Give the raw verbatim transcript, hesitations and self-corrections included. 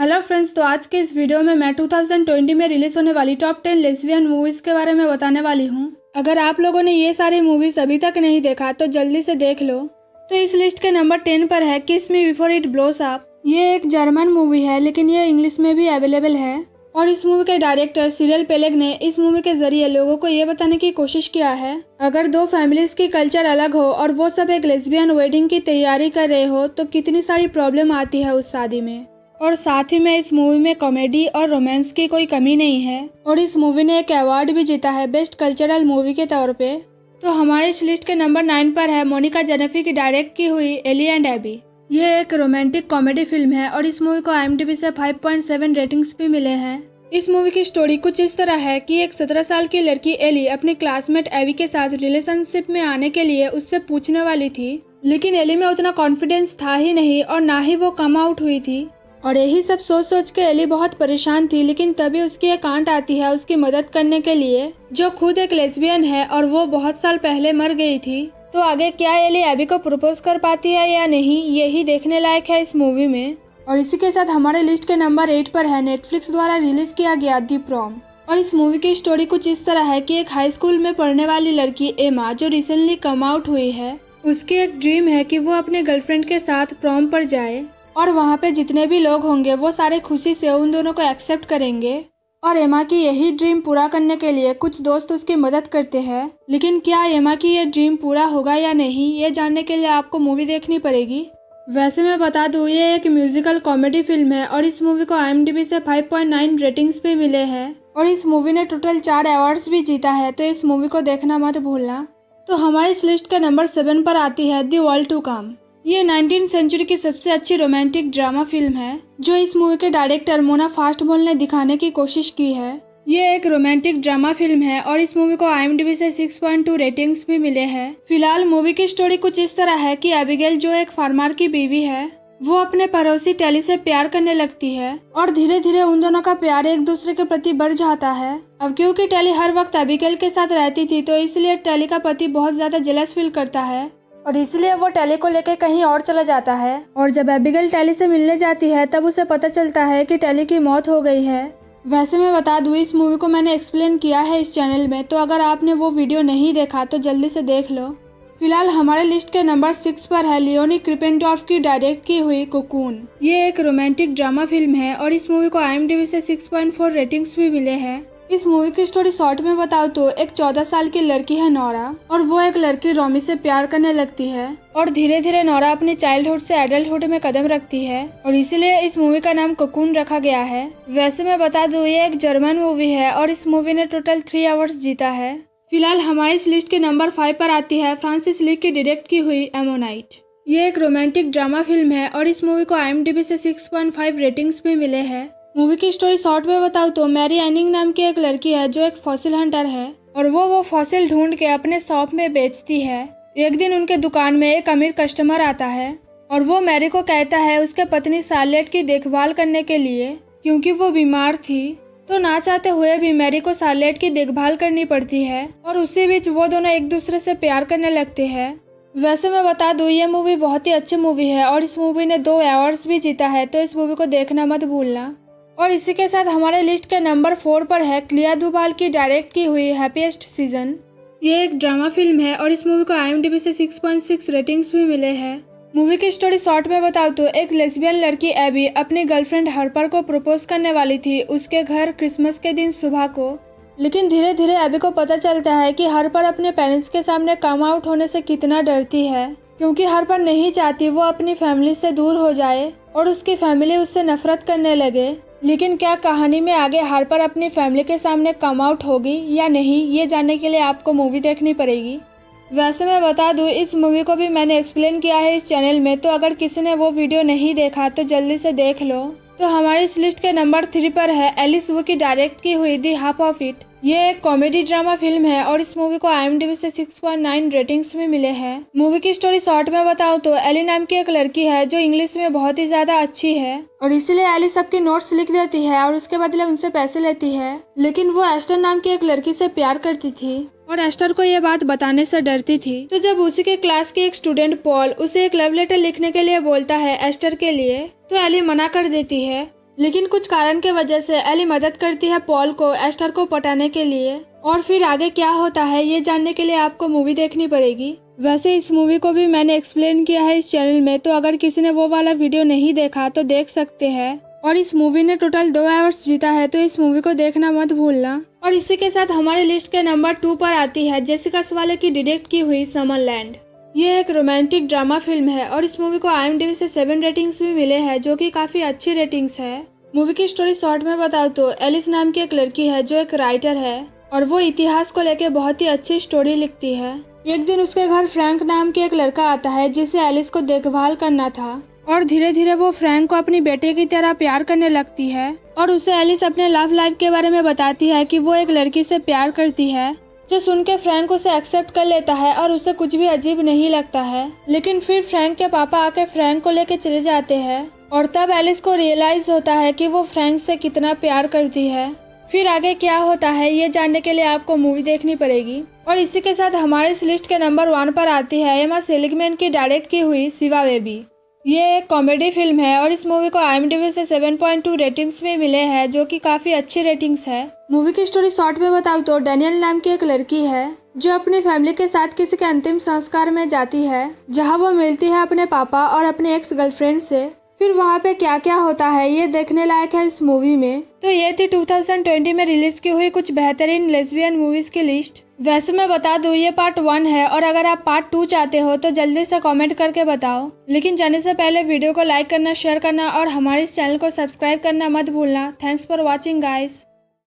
Hello friends, तो आज के इस वीडियो में मैं दो हज़ार बीस में रिलीज होने वाली टॉप टेन लेस्बियन मूवीज के बारे में बताने वाली हूँ। अगर आप लोगों ने ये सारी मूवीज अभी तक नहीं देखा तो जल्दी से देख लो। तो इस लिस्ट के नंबर टेन पर है kiss me before it blows up. ये एक जर्मन मूवी है लेकिन ये इंग्लिश में भी अवेलेबल है और इस मूवी के डायरेक्टर सिरिल पेलेग ने इस मूवी के जरिए लोगों को ये बताने की कोशिश किया है अगर दो फैमिलीज की कल्चर अलग हो और वो सब एक लेस्बियन वेडिंग की तैयारी कर रहे हो तो कितनी सारी प्रॉब्लम आती है उस शादी में। और साथ ही में इस मूवी में कॉमेडी और रोमांस की कोई कमी नहीं है और इस मूवी ने एक अवार्ड भी जीता है बेस्ट कल्चरल मूवी के तौर पे। तो हमारे इस लिस्ट के नंबर नाइन पर है मोनिका जेनेफी की डायरेक्ट की हुई एली एंड एबी। ये एक रोमांटिक कॉमेडी फिल्म है और इस मूवी को आई एम डी बी से फाइव पॉइंट सेवन रेटिंग्स भी मिले हैं। इस मूवी की स्टोरी कुछ इस तरह है कि एक सत्रह साल की लड़की एली अपने क्लासमेट एबी के साथ रिलेशनशिप में आने के लिए उससे पूछने वाली थी, लेकिन एली में उतना कॉन्फिडेंस था ही नहीं और ना ही वो कम आउट हुई थी। और यही सब सोच सोच के एली बहुत परेशान थी, लेकिन तभी उसकी एक आंट आती है उसकी मदद करने के लिए जो खुद एक लेस्बियन है और वो बहुत साल पहले मर गई थी। तो आगे क्या एली एबी को प्रपोज कर पाती है या नहीं, यही देखने लायक है इस मूवी में। और इसी के साथ हमारे लिस्ट के नंबर एट पर है नेटफ्लिक्स द्वारा रिलीज किया गया दी प्रॉम। और इस मूवी की स्टोरी कुछ इस तरह है कि एक हाई स्कूल में पढ़ने वाली लड़की एमा जो रिसेंटली कम आउट हुई है, उसकी एक ड्रीम है कि वो अपने गर्लफ्रेंड के साथ प्रॉम पर जाए और वहाँ पे जितने भी लोग होंगे वो सारे खुशी से उन दोनों को एक्सेप्ट करेंगे। और एमा की यही ड्रीम पूरा करने के लिए कुछ दोस्त उसकी मदद करते हैं, लेकिन क्या एमा की ये ड्रीम पूरा होगा या नहीं, ये जानने के लिए आपको मूवी देखनी पड़ेगी। वैसे मैं बता दूं ये एक म्यूजिकल कॉमेडी फिल्म है और इस मूवी को आई एम डी बी से फाइव पॉइंट नाइन रेटिंग्स भी मिले हैं और इस मूवी ने टोटल चार अवार्ड्स भी जीता है, तो इस मूवी को देखना मत भूलना। तो हमारी इस लिस्ट के नंबर सेवन पर आती है दी वर्ल्ड टू कम। ये नाइनटीन सेंचुरी की सबसे अच्छी रोमांटिक ड्रामा फिल्म है जो इस मूवी के डायरेक्टर मोना फास्टबॉल ने दिखाने की कोशिश की है। ये एक रोमांटिक ड्रामा फिल्म है और इस मूवी को आई एम डी बी से सिक्स पॉइंट टू रेटिंग्स भी मिले हैं। फिलहाल मूवी की स्टोरी कुछ इस तरह है कि एबिगेल जो एक फार्मर की बीवी है वो अपने पड़ोसी टेली से प्यार करने लगती है और धीरे धीरे उन दोनों का प्यार एक दूसरे के प्रति बढ़ जाता है। अब क्योंकि टेली हर वक्त एबिगेल के साथ रहती थी तो इसलिए टेली का पति बहुत ज्यादा जेलस फील करता है और इसलिए वो टेली को लेकर कहीं और चला जाता है। और जब एबिगेल टेली से मिलने जाती है तब उसे पता चलता है कि टेली की मौत हो गई है। वैसे मैं बता दूं इस मूवी को मैंने एक्सप्लेन किया है इस चैनल में, तो अगर आपने वो वीडियो नहीं देखा तो जल्दी से देख लो। फिलहाल हमारे लिस्ट के नंबर सिक्स पर है लियोनी क्रिपेनडॉर्फ की डायरेक्ट की हुई कोकून। ये एक रोमांटिक ड्रामा फिल्म है और इस मूवी को आई एम डी बी से सिक्स पॉइंट फोर रेटिंग्स भी मिले हैं। इस मूवी की स्टोरी शॉर्ट में बताओ तो एक चौदह साल की लड़की है नोरा और वो एक लड़की रोमी से प्यार करने लगती है और धीरे धीरे नोरा अपने चाइल्डहुड से एडल्टहुड में कदम रखती है और इसीलिए इस मूवी का नाम कोकून रखा गया है। वैसे मैं बता दूं ये एक जर्मन मूवी है और इस मूवी ने टोटल थ्री अवार्ड्स जीता है। फिलहाल हमारी इस लिस्ट के नंबर फाइव पर आती है फ्रांसिस ली की डायरेक्ट की हुई एमोनाइट। ये एक रोमांटिक ड्रामा फिल्म है और इस मूवी को आई एम डी बी से सिक्स पॉइंट फाइव रेटिंग्स भी मिले हैं। मूवी की स्टोरी शॉर्ट में बताऊं तो मैरी एनिंग नाम की एक लड़की है जो एक फॉसिल हंटर है और वो वो फॉसिल ढूंढ के अपने शॉप में बेचती है। एक दिन उनके दुकान में एक अमीर कस्टमर आता है और वो मैरी को कहता है उसके पत्नी शार्लेट की देखभाल करने के लिए, क्योंकि वो बीमार थी तो ना चाहते हुए भी मैरी को शार्लेट की देखभाल करनी पड़ती है और उसी बीच वो दोनों एक दूसरे से प्यार करने लगते हैं। वैसे मैं बता दूं ये मूवी बहुत ही अच्छी मूवी है और इस मूवी ने दो अवार्ड्स भी जीता है, तो इस मूवी को देखना मत भूलना। और इसी के साथ हमारे लिस्ट के नंबर फोर पर है क्लिया दुबाल की डायरेक्ट की हुई हैप्पीएस्ट सीजन। ये एक ड्रामा फिल्म है और इस मूवी को आई एम डी बी से सिक्स पॉइंट सिक्स रेटिंग्स भी मिले हैं। मूवी की स्टोरी शॉर्ट में बताओ तो एक लेस्बियन लड़की एबी अपनी गर्लफ्रेंड हर्पर को प्रपोज करने वाली थी उसके घर क्रिसमस के दिन सुबह को, लेकिन धीरे धीरे एबी को पता चलता है कि हर्पर अपने पेरेंट्स के सामने कम आउट होने से कितना डरती है, क्योंकि हर्पर नहीं चाहती वो अपनी फैमिली से दूर हो जाए और उसकी फैमिली उससे नफरत करने लगे। लेकिन क्या कहानी में आगे हार्पर अपनी फैमिली के सामने कम आउट होगी या नहीं, ये जानने के लिए आपको मूवी देखनी पड़ेगी। वैसे मैं बता दूं इस मूवी को भी मैंने एक्सप्लेन किया है इस चैनल में, तो अगर किसी ने वो वीडियो नहीं देखा तो जल्दी से देख लो। तो हमारी इस लिस्ट के नंबर थ्री पर है एलिस वू की डायरेक्ट की हुई दी हाफ ऑफ इट। ये एक कॉमेडी ड्रामा फिल्म है और इस मूवी को आई एम डी बी से सिक्स पॉइंट नाइन रेटिंग्स भी मिले हैं। मूवी की स्टोरी शॉर्ट में बताऊं तो एली नाम की एक लड़की है जो इंग्लिश में बहुत ही ज्यादा अच्छी है और इसीलिए एली सबकी नोट्स लिख देती है और उसके बदले उनसे पैसे लेती है, लेकिन वो एस्टर नाम की एक लड़की से प्यार करती थी और एस्टर को ये बात बताने से डरती थी। तो जब उसी के क्लास के एक स्टूडेंट पॉल उसे एक लव लेटर लिखने के लिए बोलता है एस्टर के लिए, तो एली मना कर देती है लेकिन कुछ कारण के वजह से एली मदद करती है पॉल को एस्टर को पटाने के लिए। और फिर आगे क्या होता है ये जानने के लिए आपको मूवी देखनी पड़ेगी। वैसे इस मूवी को भी मैंने एक्सप्लेन किया है इस चैनल में, तो अगर किसी ने वो वाला वीडियो नहीं देखा तो देख सकते हैं। और इस मूवी ने टोटल दो अवार्ड्स जीता है, तो इस मूवी को देखना मत भूलना। और इसी के साथ हमारे लिस्ट के नंबर टू पर आती है जेसिका सवाले की डायरेक्ट की हुई समरलैंड। ये एक रोमांटिक ड्रामा फिल्म है और इस मूवी को आईएमडीबी से सेवन रेटिंग्स भी मिले हैं, जो कि काफी अच्छी रेटिंग्स है। मूवी की स्टोरी शॉर्ट में बताऊँ तो एलिस नाम की एक लड़की है जो एक राइटर है और वो इतिहास को लेकर बहुत ही अच्छी स्टोरी लिखती है। एक दिन उसके घर फ्रैंक नाम के एक लड़का आता है जिसे एलिस को देखभाल करना था और धीरे धीरे वो फ्रैंक को अपनी बेटे की तरह प्यार करने लगती है और उसे एलिस अपने लव लाइफ के बारे में बताती है कि वो एक लड़की से प्यार करती है, जो सुन के फ्रैंक उसे एक्सेप्ट कर लेता है और उसे कुछ भी अजीब नहीं लगता है। लेकिन फिर फ्रैंक के पापा आके फ्रैंक को लेके चले जाते हैं और तब एलिस को रियलाइज होता है कि वो फ्रैंक से कितना प्यार करती है। फिर आगे क्या होता है ये जानने के लिए आपको मूवी देखनी पड़ेगी। और इसी के साथ हमारे इस लिस्ट के नंबर वन पर आती है एमा सेलिगमैन की डायरेक्ट की हुई शिवा बेबी। ये एक कॉमेडी फिल्म है और इस मूवी को आईएमडीबी से सेवन पॉइंट टू रेटिंग्स में मिले हैं, जो कि काफी अच्छी रेटिंग्स है। मूवी की स्टोरी शॉर्ट में बताऊँ तो डैनियल नाम की एक लड़की है जो अपनी फैमिली के साथ किसी के अंतिम संस्कार में जाती है, जहाँ वो मिलती है अपने पापा और अपने एक्स गर्लफ्रेंड से। फिर वहाँ पे क्या क्या होता है ये देखने लायक है इस मूवी में। तो ये थी टू थाउजेंड ट्वेंटी में रिलीज की हुई कुछ बेहतरीन लेस्बियन मूवीज की लिस्ट। वैसे मैं बता दूं ये पार्ट वन है और अगर आप पार्ट टू चाहते हो तो जल्दी से कमेंट करके बताओ। लेकिन जाने से पहले वीडियो को लाइक करना, शेयर करना और हमारे इस चैनल को सब्सक्राइब करना मत भूलना। Thanks for watching guys.